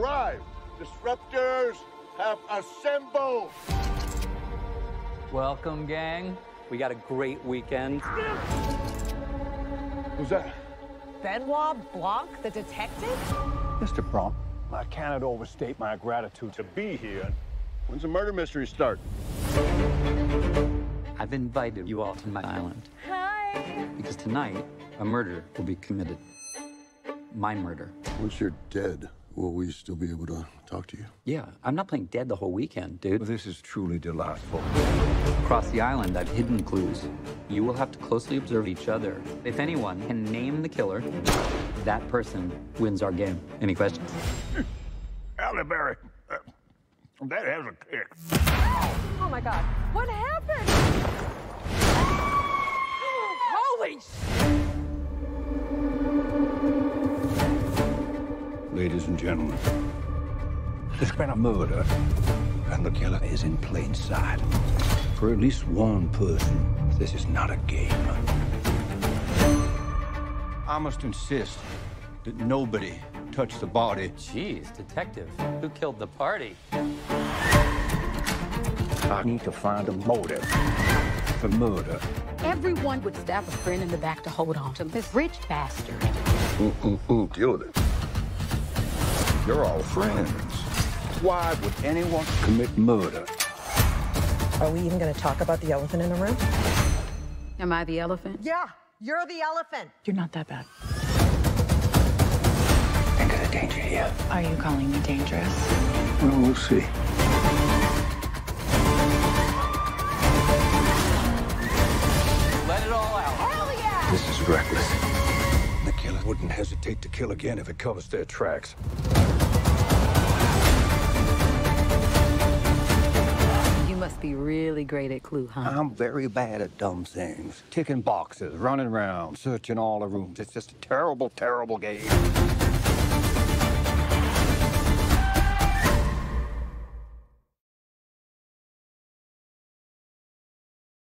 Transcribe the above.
arrived. Disruptors have assembled. Welcome, gang. We got a great weekend. Who's that? Benoit Blanc, the detective? Mr. Blanc, I cannot overstate my gratitude to be here. When's the murder mystery start? I've invited you all to my island. Hi. Because tonight, a murder will be committed. My murder. Once you're dead, will we still be able to talk to you? Yeah, I'm not playing dead the whole weekend, dude. Well, this is truly delightful. Across the island, I've hidden clues. You will have to closely observe each other. If anyone can name the killer, that person wins our game. Any questions? Halle Berry, that has a kick. Oh my God. What happened? Holy Ladies and gentlemen, there's been a murder, and the killer is in plain sight. For at least one person, this is not a game. I must insist that nobody touch the body. Jeez, detective. Who killed the party? I need to find a motive for murder. Everyone would stab a friend in the back to hold on to this rich bastard. Deal with it. You're all friends. Why would anyone commit murder? Are we even going to talk about the elephant in the room? Am I the elephant? Yeah, you're the elephant. You're not that bad. Think of the danger here. Are you calling me dangerous? Well, we'll see. Let it all out. hell yeah! This is reckless. The killer wouldn't hesitate to kill again if it covers their tracks. You must be really great at Clue, huh? I'm very bad at dumb things. Ticking boxes, running around, searching all the rooms. It's just a terrible, terrible game.